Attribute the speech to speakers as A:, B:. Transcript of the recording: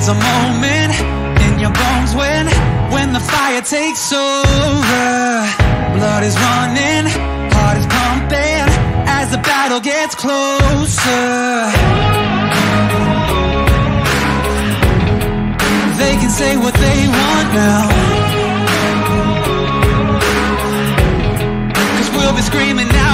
A: There's a moment in your bones when the fire takes over. Blood is running, heart is pumping as the battle gets closer. They can say what they want now, 'cause we'll be screaming out